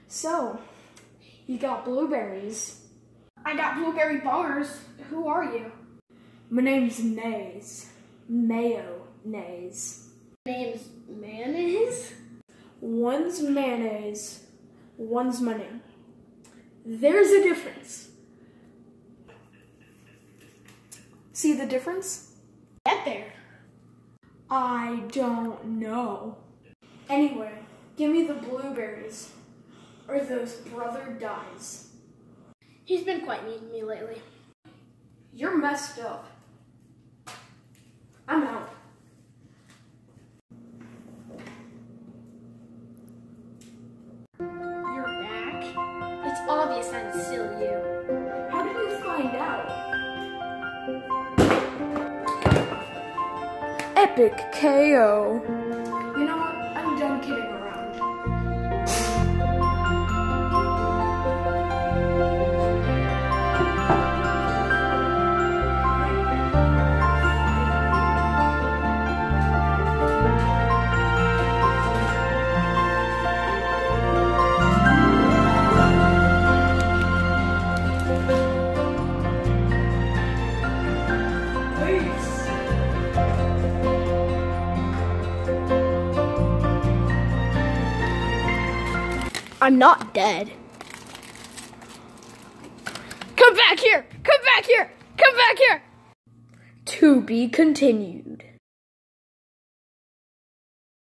So, you got blueberries. I got blueberry bars. Who are you? My name's Nays. Mayonnaise. Name's Mayonnaise? One's mayonnaise, one's my name. There's a difference. See the difference? Get there. I don't know. Anyway, give me the blueberries, or those brother dies. He's been quite mean to me lately. You're messed up. I'm out. You're back? It's obvious I'm still you. How did you find out? Epic KO. You know what? I'm done kidding around. I'm not dead. Come back here! Come back here! Come back here! To be continued.